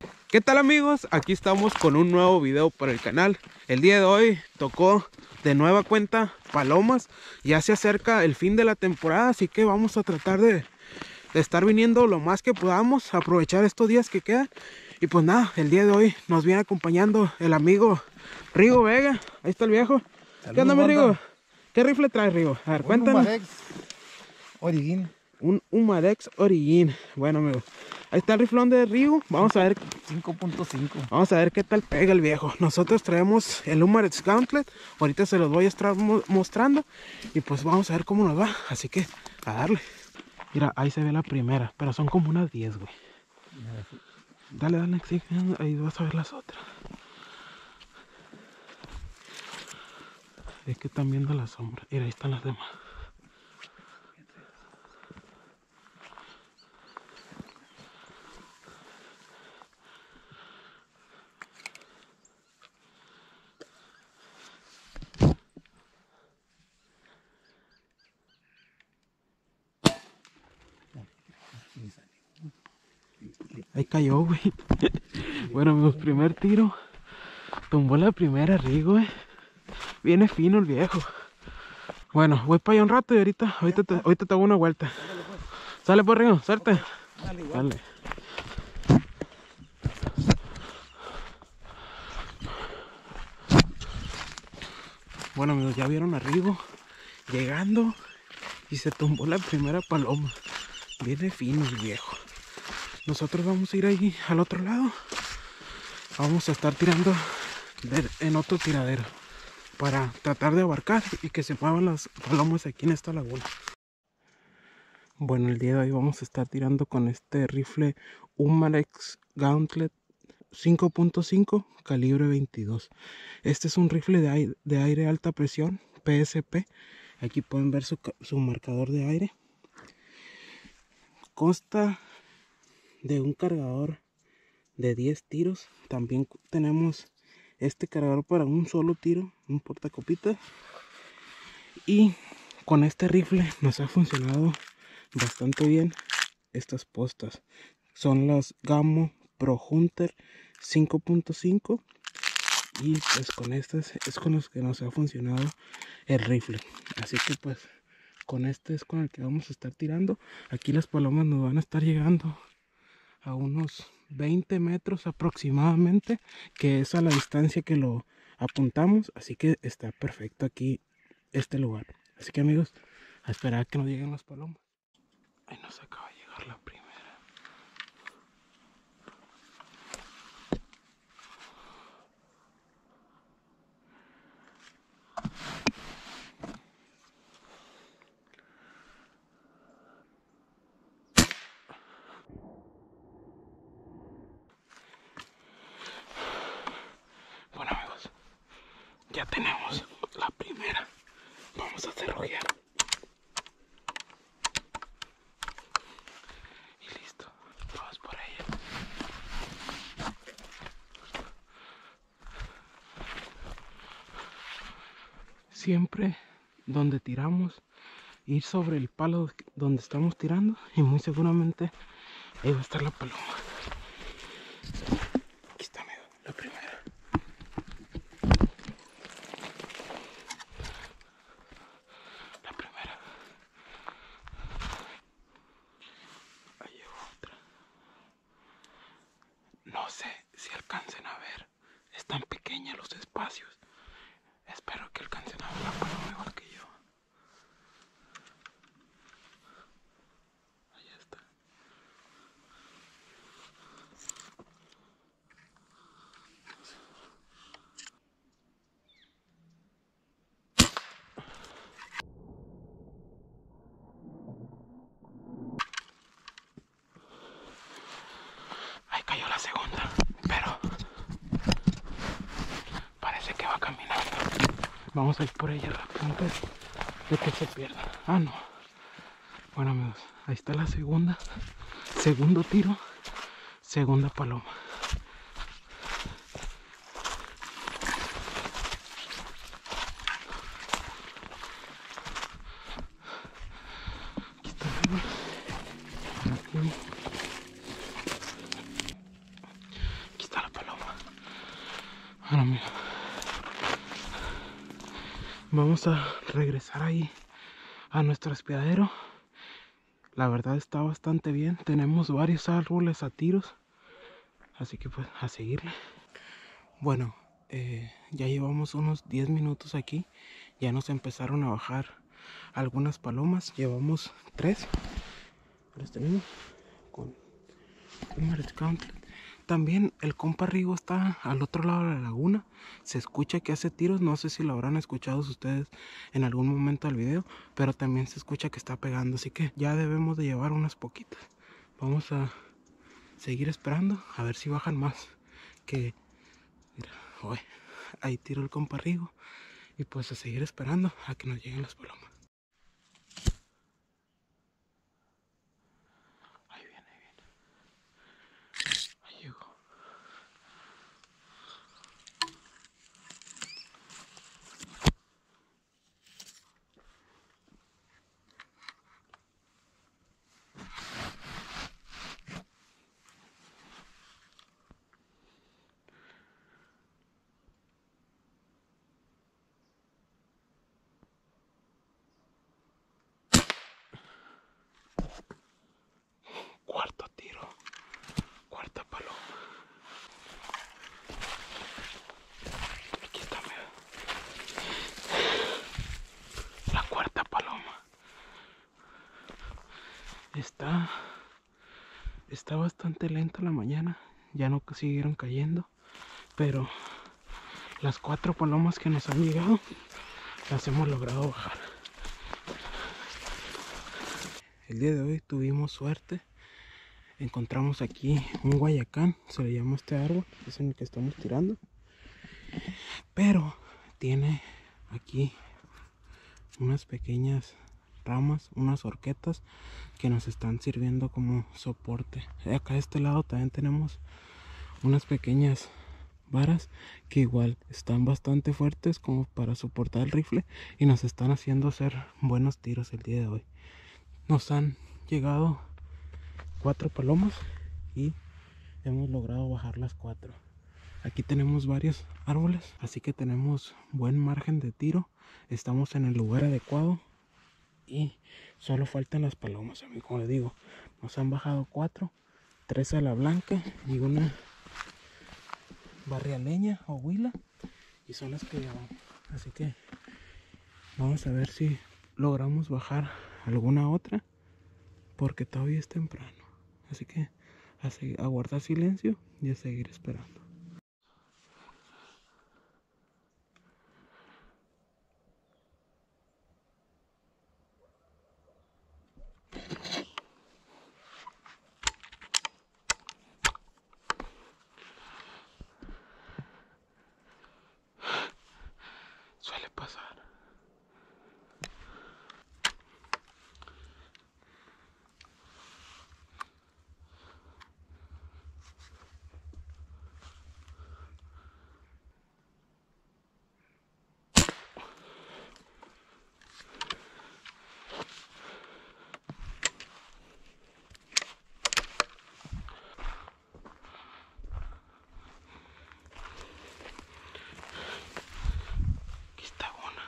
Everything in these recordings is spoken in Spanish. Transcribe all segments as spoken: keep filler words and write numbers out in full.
¿Qué tal amigos? Aquí estamos con un nuevo video para el canal. El día de hoy tocó de nueva cuenta palomas. Ya se acerca el fin de la temporada, así que vamos a tratar de, de estar viniendo lo más que podamos, aprovechar estos días que quedan. Y pues nada, el día de hoy nos viene acompañando el amigo Rigo Vega. Ahí está el viejo. Saludos, ¿Qué onda mi Rigo? banda. ¿Qué rifle traes, Rigo? A ver, Un cuéntanos. Humadex Origin Un Humadex Origin. Bueno amigos, ahí está el riflón de Rigo. Vamos a ver cinco punto cinco. Vamos a ver qué tal pega el viejo. Nosotros traemos el Humadex Gauntlet. Ahorita se los voy a estar mo mostrando. Y pues vamos a ver cómo nos va. Así que a darle. Mira, ahí se ve la primera. Pero son como unas diez, güey. Dale, dale, sí, ahí vas a ver las otras. Es que están viendo la sombra. Mira, ahí están las demás. Ahí cayó, güey. Bueno, amigos, primer tiro. Tumbó la primera Rigo, güey. Viene fino el viejo. Bueno, voy para allá un rato y ahorita, ahorita, te, ahorita te hago una vuelta. Dale, pues. Sale por Rigo, suerte. Dale, igual. Dale. Bueno amigos, ya vieron a Rigo llegando y se tumbó la primera paloma. Viene fino el viejo. Nosotros vamos a ir ahí al otro lado. Vamos a estar tirando de, en otro tiradero para tratar de abarcar y que se muevan las palomas aquí en esta laguna. Bueno, el día de hoy vamos a estar tirando con este rifle Humadex Gauntlet cinco punto cinco calibre veintidós. Este es un rifle de aire, de aire alta presión P S P. Aquí pueden ver su, su marcador de aire. Consta de un cargador de diez tiros. También tenemos este cargador para un solo tiro, un portacopita. Y con este rifle nos ha funcionado bastante bien estas postas. Son las Gamo Pro Hunter cinco punto cinco y pues con estas es con los que nos ha funcionado el rifle. Así que pues con este es con el que vamos a estar tirando. Aquí las palomas nos van a estar llegando a unos veinte metros aproximadamente, que es a la distancia que lo apuntamos. Así que está perfecto aquí este lugar. Así que amigos, a esperar a que nos lleguen las palomas. Ahí nos acaba de llegar la primera. Bueno amigos, ya tenemos la primera. Vamos a cerrojear. Y listo, vamos por ella. Siempre donde tiramos, ir sobre el palo donde estamos tirando y muy seguramente ahí va a estar la paloma. Aquí está, amigo, la primera. La primera. Ahí llegó otra. No sé si alcancen a ver. Están pequeños los espacios. Espero que alcancen a ver la paloma igual que yo. Ahí está. Ahí cayó la segunda, pero parece que va caminando. Vamos a ir por ella antes de que se pierda. Ah, no. Bueno amigos, ahí está la segunda. Segundo tiro, segunda paloma. Aquí está la Bueno, mira. Vamos a regresar ahí a nuestro espiadero. La verdad está bastante bien. Tenemos varios árboles a tiros. Así que pues a seguirle. Bueno, eh, ya llevamos unos diez minutos aquí. Ya nos empezaron a bajar algunas palomas. Llevamos tres. Las tenemos con un marriage countlet. También el compa Rigo está al otro lado de la laguna. Se escucha que hace tiros. No sé si lo habrán escuchado ustedes en algún momento del video, pero también se escucha que está pegando. Así que ya debemos de llevar unas poquitas. Vamos a seguir esperando a ver si bajan más. Que mira, uy, ahí tiro el compa Rigo. Y pues a seguir esperando a que nos lleguen las palomas. Ahí viene, ahí viene. Ahí llegó. Cuarto tiro. Cuarta paloma. Aquí está, mira. La cuarta paloma. Está, está bastante lenta la mañana. Ya no siguieron cayendo. Pero las cuatro palomas que nos han llegado las hemos logrado bajar. El día de hoy tuvimos suerte. Encontramos aquí un guayacán, se le llama este árbol, es en el que estamos tirando. Pero tiene aquí unas pequeñas ramas, unas horquetas que nos están sirviendo como soporte. Acá de este lado también tenemos unas pequeñas varas que igual están bastante fuertes como para soportar el rifle y nos están haciendo hacer buenos tiros el día de hoy. Nos han llegado cuatro palomas y hemos logrado bajar las cuatro. Aquí tenemos varios árboles, así que tenemos buen margen de tiro. Estamos en el lugar adecuado y solo faltan las palomas, amigo. Como les digo, nos han bajado cuatro, tres a la blanca y una barrialeña o huila, y son las que llevamos. Así que vamos a ver si logramos bajar alguna otra, porque todavía es temprano. Así que a, a guardar silencio y a seguir esperando. Suele pasar. Aquí está una.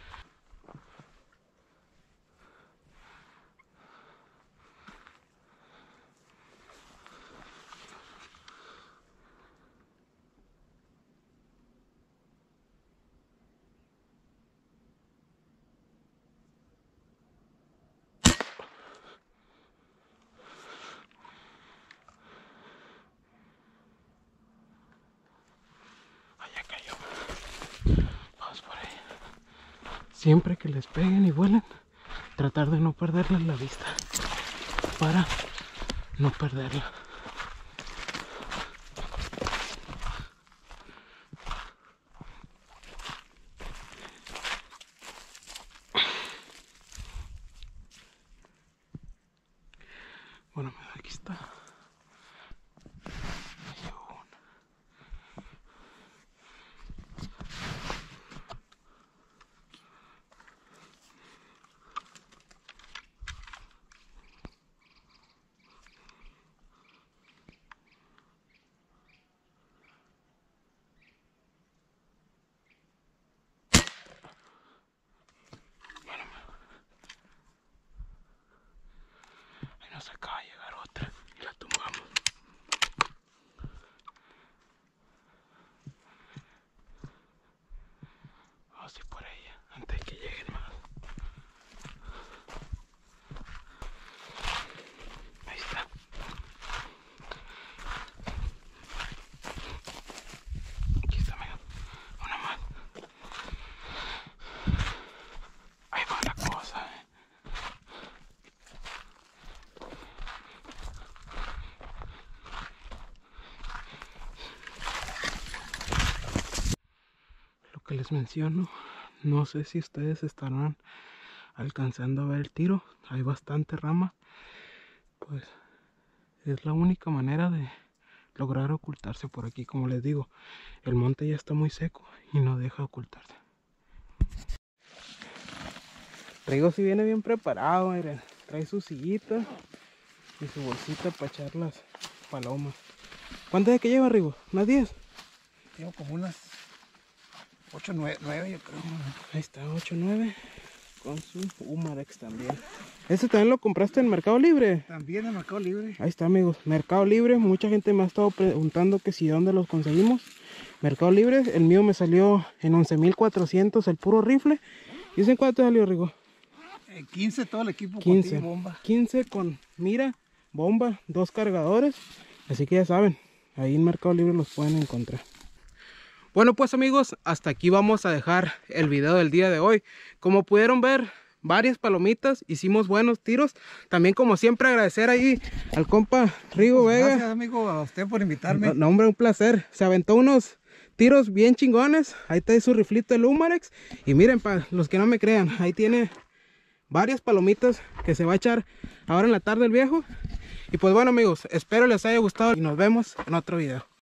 Allá cayó. Vamos por ahí. Siempre que les peguen y vuelen, tratar de no perderles la vista para no perderla. Bueno, aquí está. Ahí llegó una. les menciono. No sé si ustedes estarán alcanzando a ver el tiro. Hay bastante rama. Pues es la única manera de lograr ocultarse por aquí. Como les digo, el monte ya está muy seco y no deja ocultarse. Rigo si viene bien preparado, miren. Trae su sillita y su bolsita para echar las palomas. ¿Cuántas de que lleva, Rigo? ¿Unas diez? Tengo como unas ocho, nueve, yo creo. Ahí está, ocho, nueve. Con su Humarex también. ¿Ese también lo compraste en Mercado Libre? También en Mercado Libre. Ahí está, amigos. Mercado Libre. Mucha gente me ha estado preguntando que si dónde los conseguimos. Mercado Libre. El mío me salió en once mil cuatrocientos el puro rifle. ¿Y ese en cuánto salió, Rigo? Eh, quince todo el equipo. quince. Con bomba. quince con mira, bomba, dos cargadores. Así que ya saben, ahí en Mercado Libre los pueden encontrar. Bueno, pues amigos, hasta aquí vamos a dejar el video del día de hoy. Como pudieron ver, varias palomitas, hicimos buenos tiros. También, como siempre, agradecer ahí al compa Rigo Pues Vega. gracias, amigo, a usted por invitarme. No, no, hombre, un placer. Se aventó unos tiros bien chingones. Ahí está su riflito de Humarex. Y miren, para los que no me crean, ahí tiene varias palomitas que se va a echar ahora en la tarde el viejo. Y pues bueno, amigos, espero les haya gustado y nos vemos en otro video.